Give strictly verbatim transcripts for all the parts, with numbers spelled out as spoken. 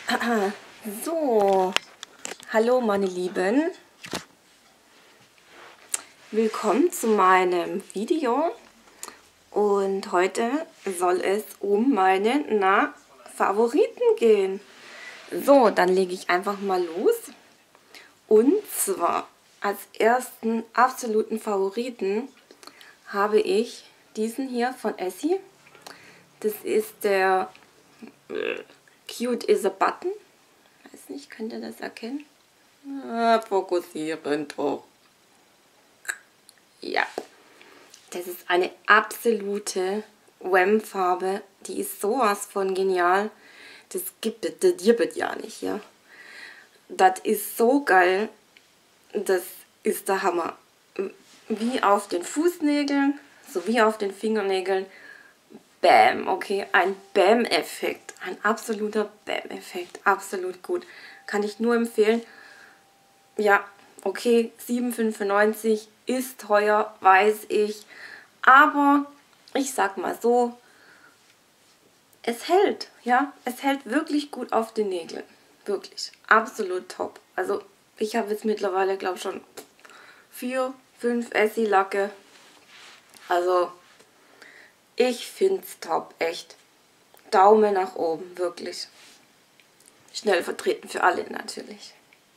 So, hallo meine Lieben, willkommen zu meinem Video und heute soll es um meine na, Favoriten gehen. So, dann lege ich einfach mal los und zwar als ersten absoluten Favoriten habe ich diesen hier von Essie. Das ist der äh, Cute is a Button. Weiß nicht, könnt ihr das erkennen? Ah, fokussieren doch. Ja, das ist eine absolute Wham-Farbe. Die ist sowas von genial. Das gibt es, das gibt es ja nicht, ja. Das ist so geil. Das ist der Hammer. Wie auf den Fußnägeln, sowie auf den Fingernägeln. Bam, okay, ein Bam-Effekt. Ein absoluter Bam-Effekt. Absolut gut. Kann ich nur empfehlen. Ja, okay, sieben fünfundneunzig ist teuer, weiß ich. Aber ich sag mal so, es hält, ja. Es hält wirklich gut auf den Nägeln. Wirklich. Absolut top. Also ich habe jetzt mittlerweile, glaube ich, schon vier, fünf Essie-Lacke. Also ich finde es top, echt. Daumen nach oben, wirklich. Schnell vertreten für alle natürlich.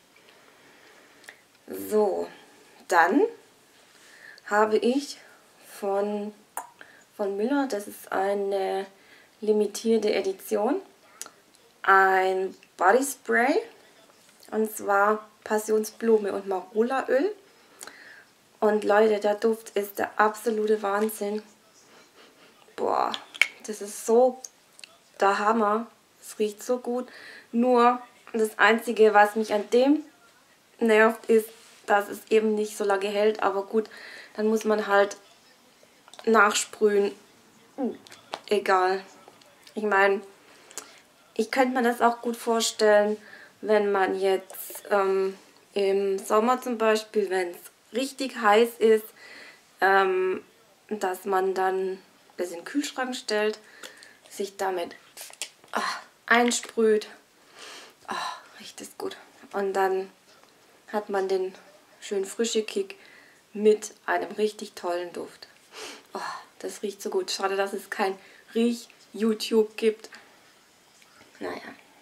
So, dann habe ich von, von Müller, das ist eine limitierte Edition, ein Body Spray. Und zwar Passionsblume und Marulaöl. Und Leute, der Duft ist der absolute Wahnsinn. Boah, das ist so der Hammer. Es riecht so gut. Nur das Einzige, was mich an dem nervt, ist, dass es eben nicht so lange hält. Aber gut, dann muss man halt nachsprühen. Egal. Ich meine, ich könnte mir das auch gut vorstellen, wenn man jetzt ähm, im Sommer zum Beispiel, wenn es richtig heiß ist, ähm, dass man dann das in den Kühlschrank stellt, sich damit ach, einsprüht. Ach, riecht das gut. Und dann hat man den schön frischen Kick mit einem richtig tollen Duft. Oh, das riecht so gut. Schade, dass es kein Riech-YouTube gibt. Naja.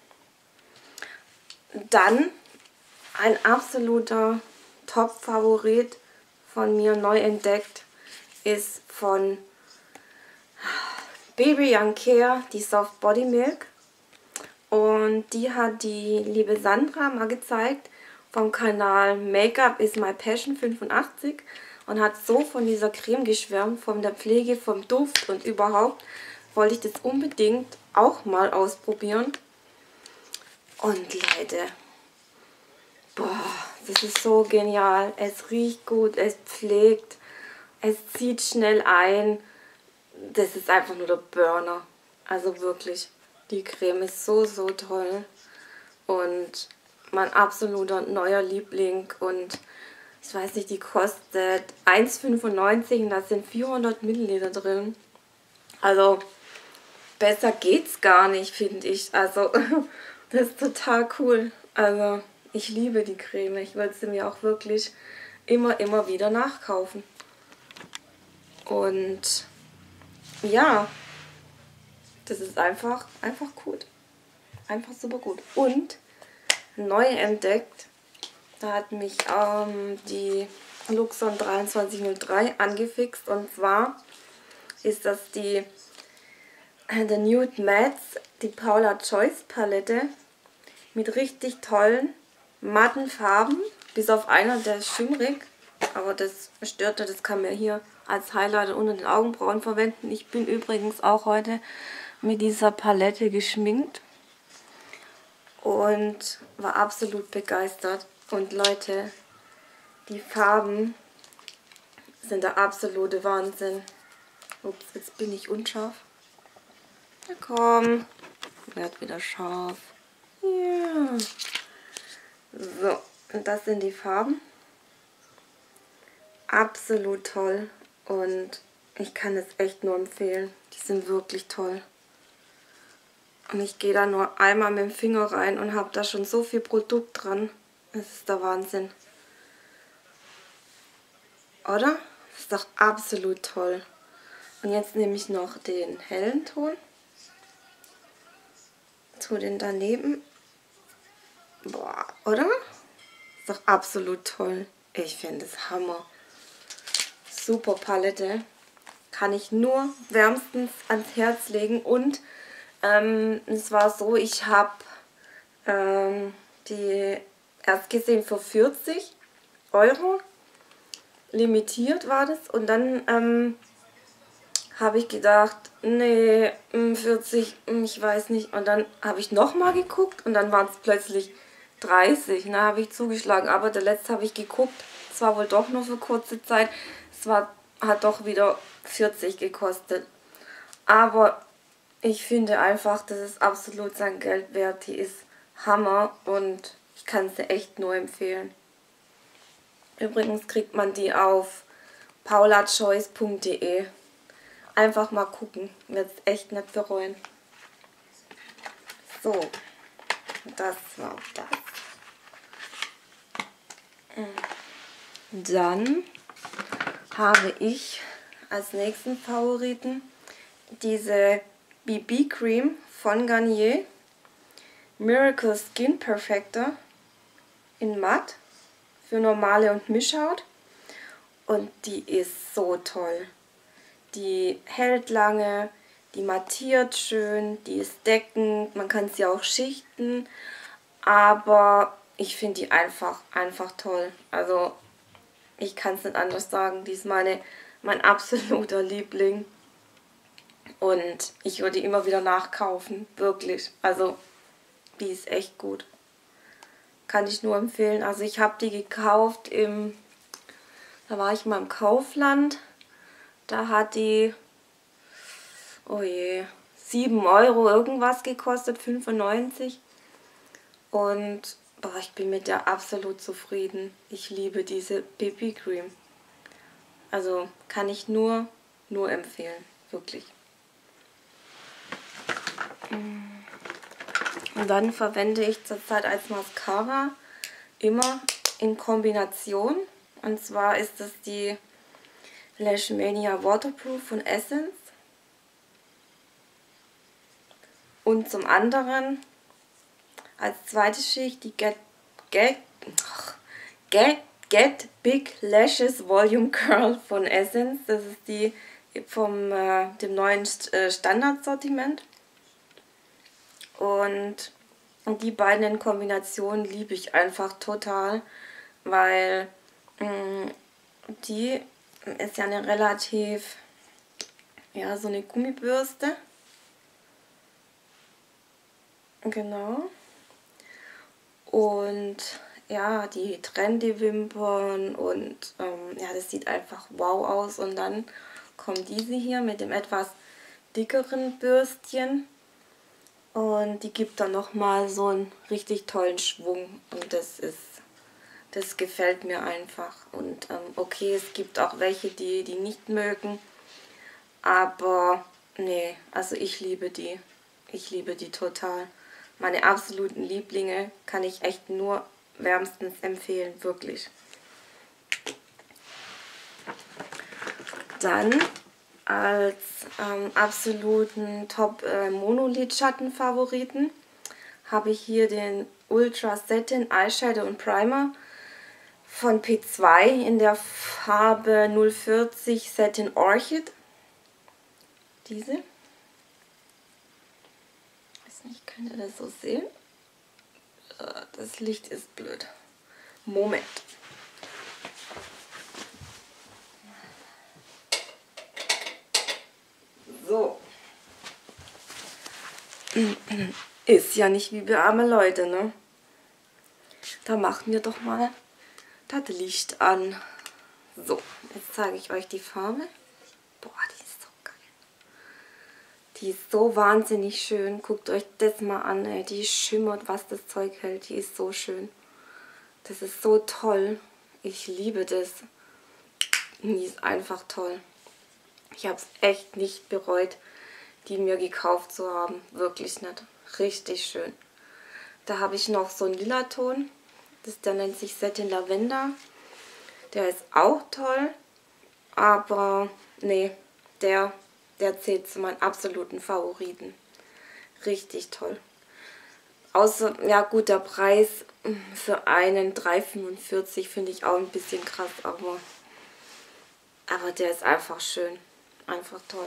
Dann ein absoluter Top-Favorit von mir neu entdeckt ist von Baby Young Care, die Soft Body Milk. Und die hat die liebe Sandra mal gezeigt vom Kanal Make-up is my Passion fünfundachtzig und hat so von dieser Creme geschwärmt, von der Pflege, vom Duft und überhaupt wollte ich das unbedingt auch mal ausprobieren. Und Leute, boah, das ist so genial. Es riecht gut, es pflegt, es zieht schnell ein. Das ist einfach nur der Burner. Also wirklich, die Creme ist so, so toll. Und mein absoluter neuer Liebling. Und ich weiß nicht, die kostet eins fünfundneunzig und da sind vierhundert Milliliter drin. Also besser geht's gar nicht, finde ich. Also das ist total cool. Also ich liebe die Creme. Ich würde sie mir auch wirklich immer, immer wieder nachkaufen. Und ja, das ist einfach, einfach gut. Einfach super gut. Und neu entdeckt, da hat mich ähm, die Luxon dreiundzwanzig null drei angefixt. Und zwar ist das die The Nude Mattes, die Paula Joyce Palette mit richtig tollen matten Farben, bis auf einer, der ist schimmrig, aber das stört nicht, das kann man hier als Highlighter unter den Augenbrauen verwenden. Ich bin übrigens auch heute mit dieser Palette geschminkt und war absolut begeistert. Und Leute, die Farben sind der absolute Wahnsinn. Ups, jetzt bin ich unscharf. Na komm, wird wieder scharf. Ja. So, und das sind die Farben. Absolut toll und ich kann es echt nur empfehlen. Die sind wirklich toll. Und ich gehe da nur einmal mit dem Finger rein und habe da schon so viel Produkt dran. Das ist der Wahnsinn. Oder? Das ist doch absolut toll. Und jetzt nehme ich noch den hellen Ton. Tu den daneben. Boah, oder? Ist doch absolut toll. Ich finde es Hammer. Super Palette. Kann ich nur wärmstens ans Herz legen. Und ähm, es war so, ich habe ähm, die erst gesehen für vierzig Euro. Limitiert war das. Und dann ähm, habe ich gedacht, nee, vierzig, ich weiß nicht. Und dann habe ich nochmal geguckt und dann waren es plötzlich dreißig. Da habe ich zugeschlagen. Aber der letzte habe ich geguckt. Es war wohl doch nur für kurze Zeit. Es war, hat doch wieder vierzig gekostet. Aber ich finde einfach, das ist absolut sein Geld wert. Die ist Hammer und ich kann sie echt nur empfehlen. Übrigens kriegt man die auf paula choice punkt de. Einfach mal gucken. Wird es echt nicht bereuen. So, das war das. Dann habe ich als nächsten Favoriten diese B B Cream von Garnier Miracle Skin Perfector in matt für normale und Mischhaut. Und die ist so toll. Die hält lange, die mattiert schön, die ist deckend, man kann sie auch schichten, aber ich finde die einfach, einfach toll. Also ich kann es nicht anders sagen, die ist meine, mein absoluter Liebling und ich würde die immer wieder nachkaufen, wirklich. Also die ist echt gut. Kann ich nur empfehlen. Also ich habe die gekauft im, da war ich mal im Kaufland. Da hat die, oh je, sieben Euro irgendwas gekostet, fünfundneunzig. Und boah, ich bin mit der absolut zufrieden. Ich liebe diese B B Cream. Also kann ich nur, nur empfehlen, wirklich. Und dann verwende ich zurzeit als Mascara immer in Kombination. Und zwar ist das die Lash Mania Waterproof von Essence. Und zum anderen als zweite Schicht die Get, Get, Get, Get Big Lashes Volume Curl von Essence. Das ist die vom äh, dem neuen äh, Standardsortiment. Und, und die beiden in Kombination liebe ich einfach total, weil mh, die ist ja eine relativ, ja, so eine Gummibürste. Genau. Und ja, die trennt die Wimpern und ähm, ja, das sieht einfach wow aus. Und dann kommt diese hier mit dem etwas dickeren Bürstchen. Und die gibt dann nochmal so einen richtig tollen Schwung. Und das ist, das gefällt mir einfach. Und ähm, okay, es gibt auch welche, die die nicht mögen. Aber nee, also ich liebe die. Ich liebe die total. Meine absoluten Lieblinge kann ich echt nur wärmstens empfehlen, wirklich. Dann als ähm, absoluten Top-Monolid-Schatten-Favoriten habe ich hier den Ultra Satin Eyeshadow und Primer von P zwei in der Farbe null vierzig Satin Orchid. Diese. Ich weiß nicht, könnt ihr das so sehen? Das Licht ist blöd. Moment. So. Ist ja nicht wie wir arme Leute, ne? Da machen wir doch mal das Licht an. So, jetzt zeige ich euch die Farbe. Boah, die ist so geil. Die ist so wahnsinnig schön. Guckt euch das mal an, ey. Die schimmert, was das Zeug hält. Die ist so schön. Das ist so toll. Ich liebe das. Die ist einfach toll. Ich habe es echt nicht bereut, die mir gekauft zu haben. Wirklich nicht. Richtig schön. Da habe ich noch so einen Lila-Ton. Das, der nennt sich Satin Lavender. Der ist auch toll. Aber nee, der, der zählt zu meinen absoluten Favoriten. Richtig toll. Außer, ja gut, der Preis für einen drei fünfundvierzig finde ich auch ein bisschen krass, aber, aber der ist einfach schön. Einfach toll.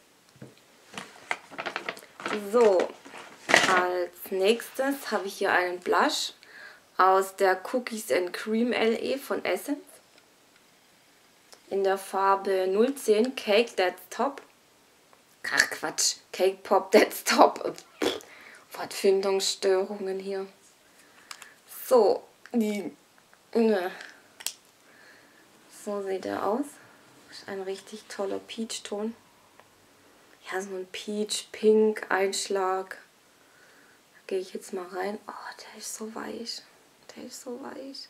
So, als nächstes habe ich hier einen Blush aus der Cookies and Cream L E von Essence. In der Farbe null zehn Cake That's Top. Ach Quatsch, Cake Pop That's Top. Wortfindungsstörungen hier. So, die, ne. So sieht er aus. Ist ein richtig toller Peach-Ton. Ja, so ein Peach-Pink-Einschlag. Da gehe ich jetzt mal rein. Oh, der ist so weich. Der ist so weich.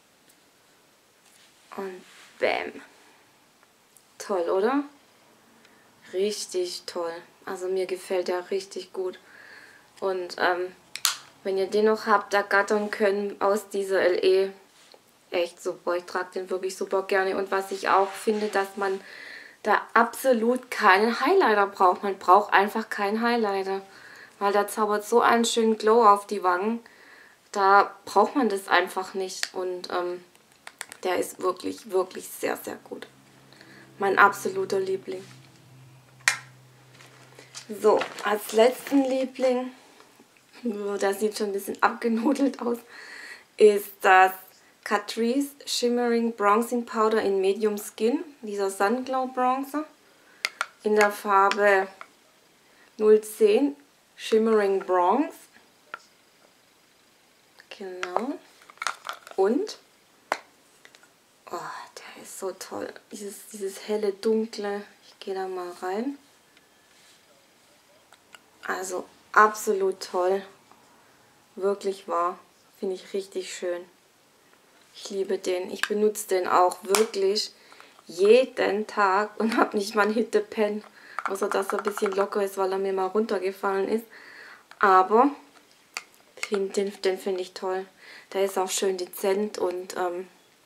Und bam. Toll, oder? Richtig toll. Also mir gefällt der richtig gut. Und ähm, wenn ihr den noch habt, ergattern können aus dieser L E, echt super. Ich trage den wirklich super gerne. Und was ich auch finde, dass man da absolut keinen Highlighter braucht. Man braucht einfach keinen Highlighter. Weil der zaubert so einen schönen Glow auf die Wangen. Da braucht man das einfach nicht. Und ähm, der ist wirklich, wirklich sehr, sehr gut. Mein absoluter Liebling. So, als letzten Liebling, das sieht schon ein bisschen abgenudelt aus, ist das Catrice Shimmering Bronzing Powder in Medium Skin, dieser Sunglow Bronzer, in der Farbe null zehn Shimmering Bronze. Genau. Und, oh, der ist so toll. Dieses, dieses helle, dunkle, ich gehe da mal rein. Also absolut toll. Wirklich wahr. Finde ich richtig schön. Ich liebe den. Ich benutze den auch wirklich jeden Tag und habe nicht mal einen Hittepen. Außer dass er ein bisschen locker ist, weil er mir mal runtergefallen ist. Aber den, den finde ich toll. Der ist auch schön dezent und ähm,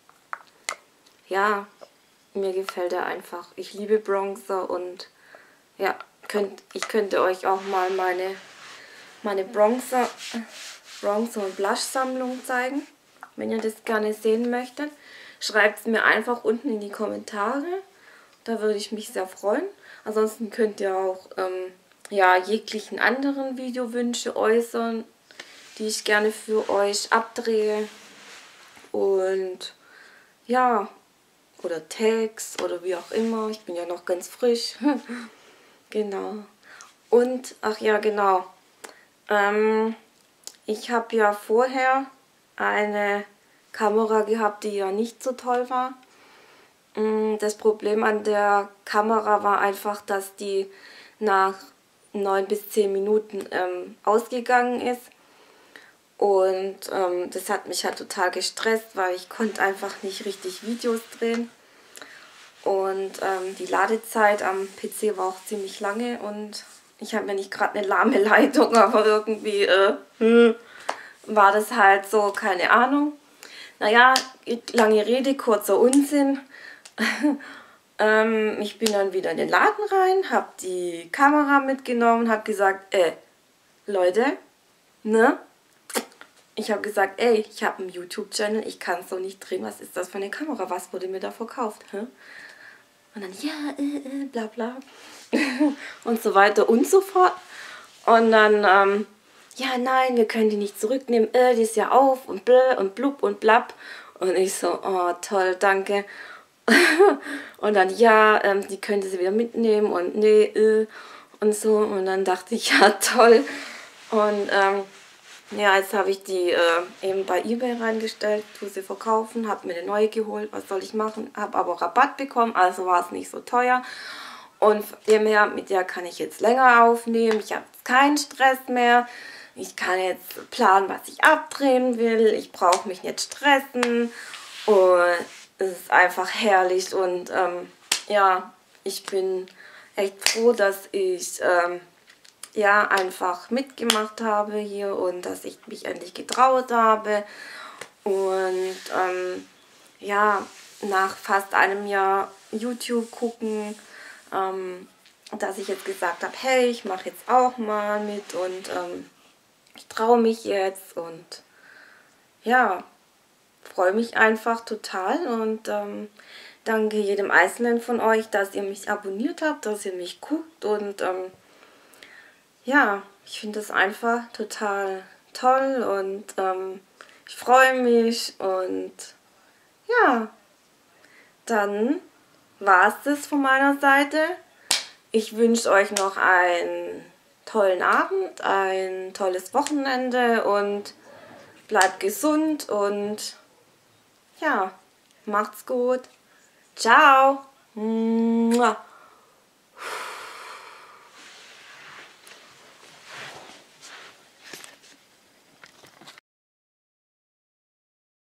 ja, mir gefällt er einfach. Ich liebe Bronzer und ja, könnt, ich könnte euch auch mal meine, meine Bronzer, Bronzer und Blush Sammlung zeigen. Wenn ihr das gerne sehen möchtet, schreibt es mir einfach unten in die Kommentare. Da würde ich mich sehr freuen. Ansonsten könnt ihr auch ähm, ja, jeglichen anderen Videowünsche äußern, die ich gerne für euch abdrehe. Und ja, oder Tags oder wie auch immer. Ich bin ja noch ganz frisch. Genau. Und, ach ja, genau. Ähm, ich habe ja vorher eine Kamera gehabt, die ja nicht so toll war. Das Problem an der Kamera war einfach, dass die nach neun bis zehn Minuten ähm, ausgegangen ist. Und ähm, das hat mich halt total gestresst, weil ich konnte einfach nicht richtig Videos drehen. Und ähm, die Ladezeit am P C war auch ziemlich lange und ich habe mir nicht gerade eine lahme Leitung, aber irgendwie äh, hm, war das halt so, keine Ahnung. Naja, lange Rede, kurzer Unsinn. ähm, ich bin dann wieder in den Laden rein, habe die Kamera mitgenommen, habe gesagt, äh, Leute, ne? Ich habe gesagt, ey, ich habe einen YouTube-Channel, ich kann es so nicht drehen, was ist das für eine Kamera, was wurde mir da verkauft? Hä? Und dann, ja, äh, äh, bla bla und so weiter und so fort. Und dann, ähm, ja, nein, wir können die nicht zurücknehmen, äh, die ist ja auf und blö und blub und blab. Und ich so, oh, toll, danke. Und dann, ja, ähm, die könnte sie wieder mitnehmen und nee, äh, und so. Und dann dachte ich, ja, toll. Und, ähm, ja, jetzt habe ich die äh, eben bei eBay reingestellt, tue sie verkaufen, habe mir eine neue geholt, was soll ich machen, habe aber Rabatt bekommen, also war es nicht so teuer. Und von dem her, mit der kann ich jetzt länger aufnehmen, ich habe keinen Stress mehr, ich kann jetzt planen, was ich abdrehen will, ich brauche mich nicht stressen und es ist einfach herrlich und ähm, ja, ich bin echt froh, dass ich ähm, ja einfach mitgemacht habe hier und dass ich mich endlich getraut habe. Und ähm, ja, nach fast einem Jahr YouTube gucken, ähm, dass ich jetzt gesagt habe, hey, ich mache jetzt auch mal mit und ähm, ich traue mich jetzt und ja, freue mich einfach total und ähm, danke jedem Einzelnen von euch, dass ihr mich abonniert habt, dass ihr mich guckt und ähm, ja, ich finde es einfach total toll und ähm, ich freue mich und ja, dann war es das von meiner Seite. Ich wünsche euch noch einen tollen Abend, ein tolles Wochenende und bleibt gesund und ja, macht's gut. Ciao. Mua.